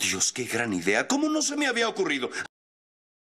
Dios, qué gran idea. ¿Cómo no se me había ocurrido?